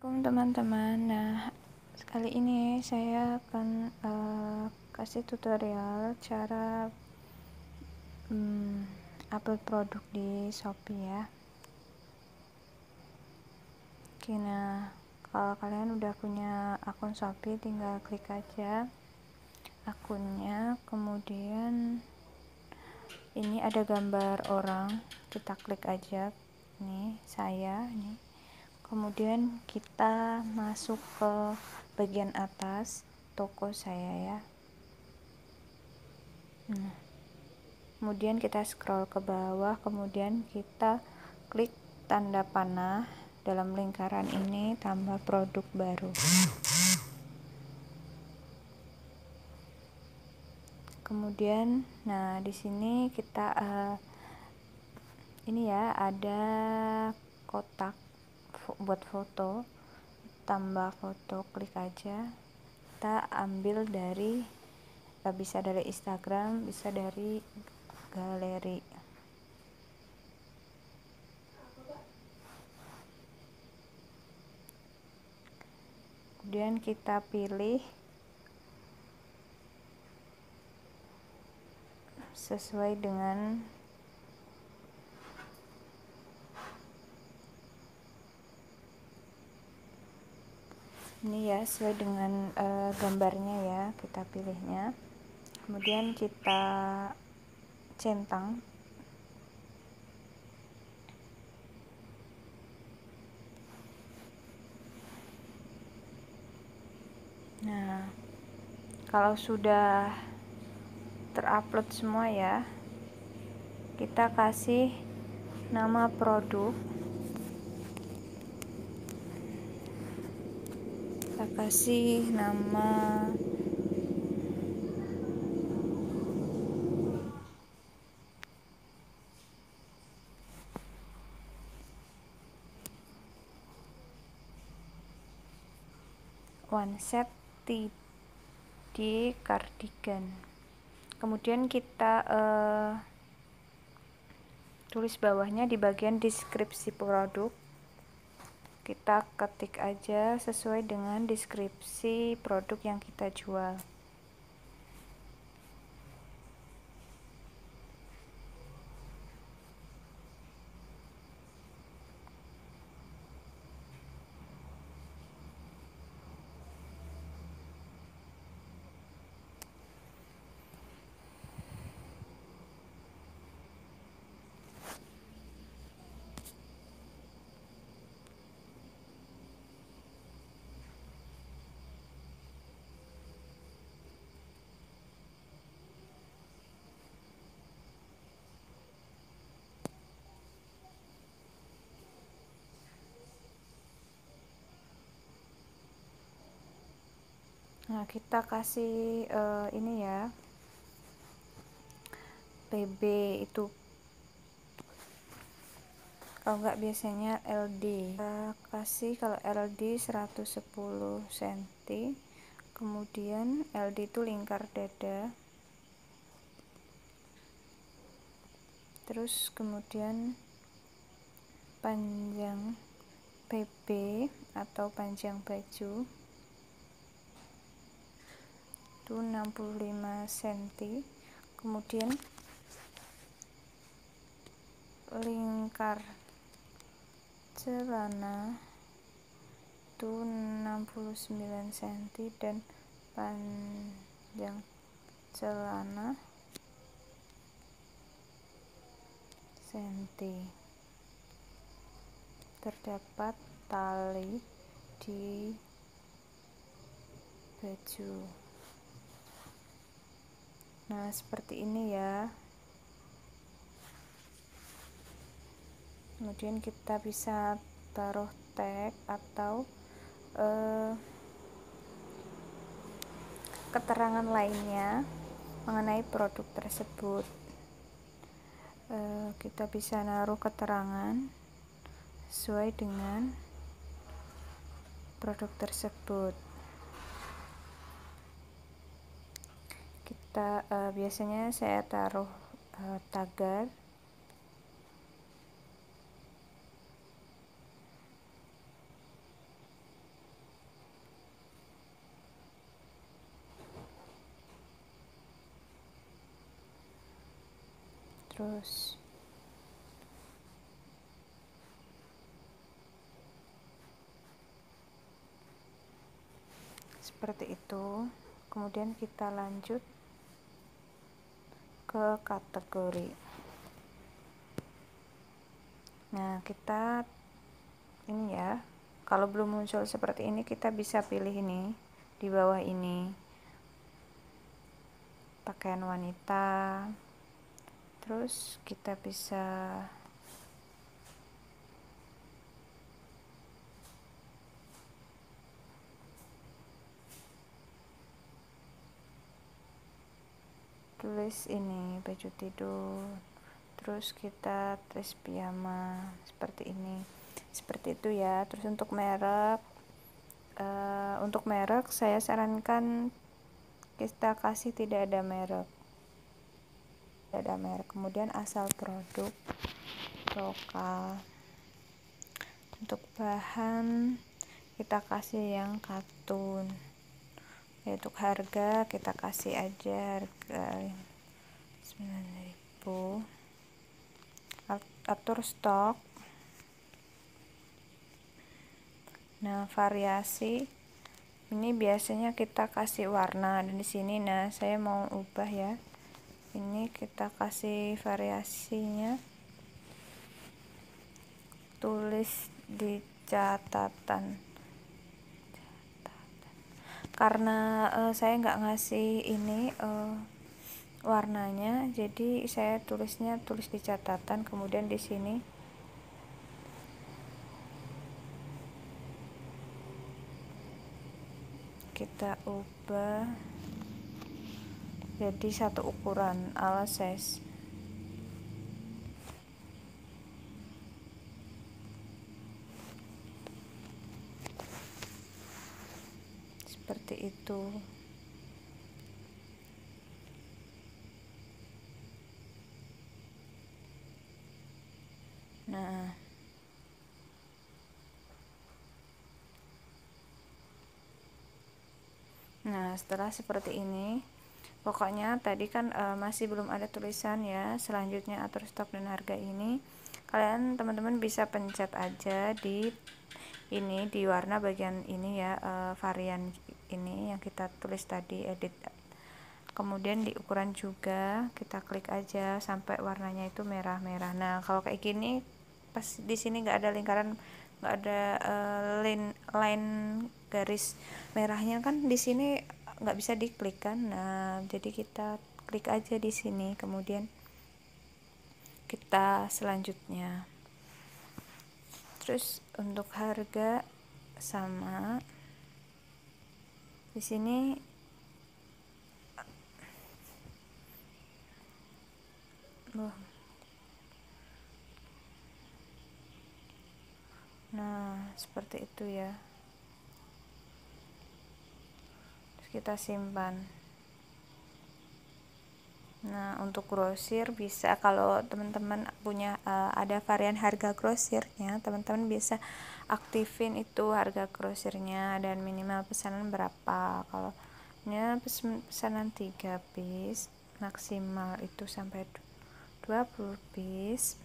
Assalamualaikum teman-teman. Nah, kali ini saya akan kasih tutorial cara upload produk di Shopee ya. Oke, nah kalau kalian udah punya akun Shopee, tinggal klik aja akunnya, kemudian ini ada gambar orang, kita klik aja nih, saya nih. Kemudian kita masuk ke bagian atas toko saya ya. Nah, kemudian kita scroll ke bawah, kemudian kita klik tanda panah dalam lingkaran ini, tambah produk baru. Kemudian nah di sini kita ini ya, ada kotak buat foto, tambah foto, klik aja. Kita ambil dari bisa dari Instagram, bisa dari galeri. Kemudian kita pilih sesuai dengan ini ya, sesuai dengan gambarnya ya, kita pilihnya. Kemudian kita centang. Nah, kalau sudah terupload semua ya, kita kasih nama produk, kita kasih nama one set TD cardigan. Kemudian kita tulis bawahnya di bagian deskripsi produk, kita ketik aja sesuai dengan deskripsi produk yang kita jual. Nah, kita kasih ini ya, PB itu, kalau enggak biasanya LD. Kita kasih kalau LD 110 cm, kemudian LD itu lingkar dada, terus kemudian panjang PB atau panjang baju itu 65 cm, kemudian lingkar celana itu 69 cm dan panjang celana cm. Terdapat tali di baju. Nah, seperti ini ya. Kemudian kita bisa taruh tag atau keterangan lainnya mengenai produk tersebut. Kita bisa naruh keterangan sesuai dengan produk tersebut. Kita biasanya saya taruh tagar. Terus seperti itu. Kemudian kita lanjut ke kategori. Nah, kita ini ya, kalau belum muncul seperti ini kita bisa pilih ini di bawah ini, pakaian wanita. Terus kita bisa tulis ini baju tidur, terus kita tulis piyama seperti ini, seperti itu ya. Terus untuk merek saya sarankan kita kasih tidak ada merek. Kemudian asal produk lokal. Untuk bahan kita kasih yang katun. Untuk harga kita kasih aja harga 9.000. Atur stok. Nah, variasi ini biasanya kita kasih warna, dan di sini nah saya mau ubah ya. Ini kita kasih variasinya, tulis di catatan. Karena saya nggak ngasih ini warnanya, jadi saya tulis di catatan. Kemudian di sini kita ubah jadi satu ukuran ala size. Seperti itu. Nah, setelah seperti ini, pokoknya tadi kan masih belum ada tulisan ya. Selanjutnya atur stok dan harga ini. Kalian teman-teman bisa pencet aja di ini, di warna bagian ini ya, varian ini yang kita tulis tadi, edit. Kemudian di ukuran juga kita klik aja sampai warnanya itu merah-merah. Nah, kalau kayak gini pas di sini nggak ada lingkaran, nggak ada line garis merahnya kan, di sini nggak bisa diklik kan. Nah, jadi kita klik aja di sini, kemudian kita selanjutnya. Terus untuk harga sama di sini. Nah, seperti itu ya. Terus kita simpan. Nah, untuk grosir bisa, kalau teman-teman punya ada varian harga grosirnya, teman-teman bisa aktifin itu harga grosirnya dan minimal pesanan berapa. Kalau ini pesanan 3 piece, maksimal itu sampai 20 piece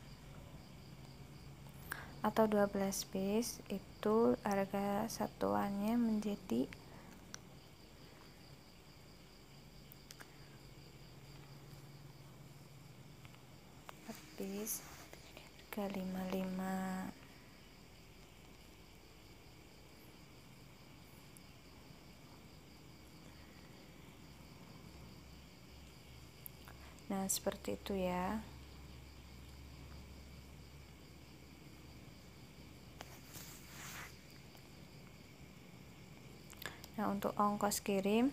atau 12 piece, itu harga satuannya menjadi 4 piece harga 55. Nah, seperti itu ya. Nah, untuk ongkos kirim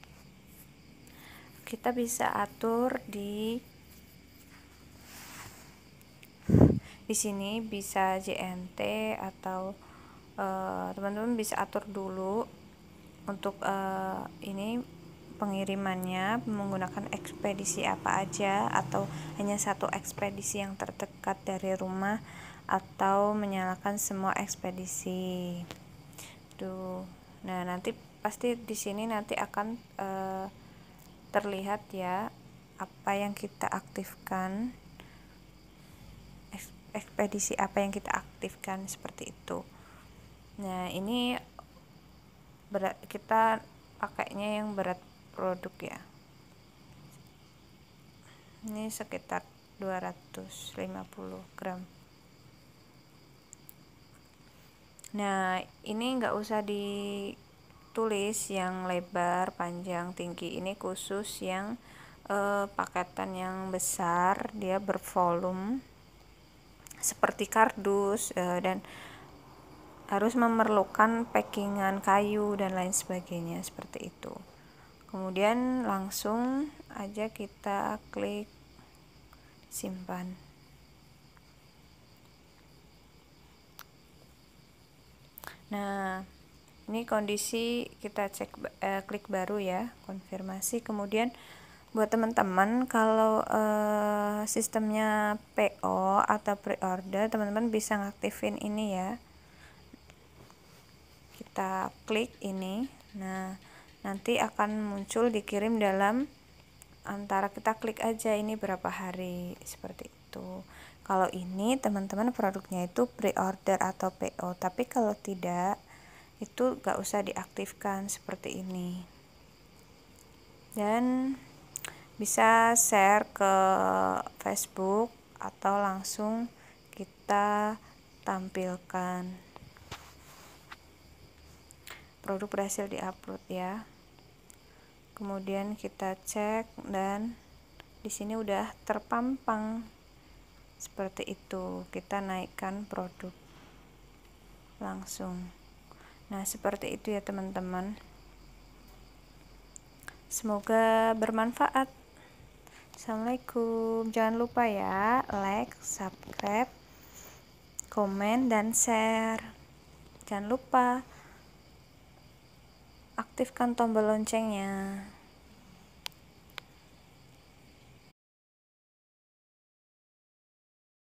kita bisa atur di sini, bisa JNT atau teman-teman bisa atur dulu untuk ini pengirimannya menggunakan ekspedisi apa aja, atau hanya satu ekspedisi yang terdekat dari rumah, atau menyalakan semua ekspedisi. Tuh. Nah, nanti pasti di sini nanti akan terlihat ya apa yang kita aktifkan. ekspedisi apa yang kita aktifkan, seperti itu. Nah, ini berat, kita pakainya yang berat produk ya. Ini sekitar 250 gram. Nah, ini nggak usah ditulis yang lebar, panjang, tinggi. Ini khusus yang paketan yang besar, dia bervolume seperti kardus, dan harus memerlukan packingan kayu dan lain sebagainya, seperti itu. Kemudian langsung aja kita klik simpan. Nah, ini kondisi kita cek, klik baru ya, konfirmasi. Kemudian buat teman-teman kalau sistemnya PO atau pre-order, teman-teman bisa ngaktifin ini ya. Kita klik ini. Nah, nanti akan muncul dikirim dalam, antara kita klik aja ini berapa hari, seperti itu. Kalau ini teman-teman produknya itu pre-order atau PO, tapi kalau tidak itu gak usah diaktifkan seperti ini. Dan bisa share ke Facebook atau langsung kita tampilkan. Produk berhasil diupload ya. Kemudian kita cek dan di sini udah terpampang seperti itu. Kita naikkan produk langsung. Nah, seperti itu ya teman-teman. Semoga bermanfaat. Assalamualaikum. Jangan lupa ya, like, subscribe, komen, dan share. Jangan lupa aktifkan tombol loncengnya.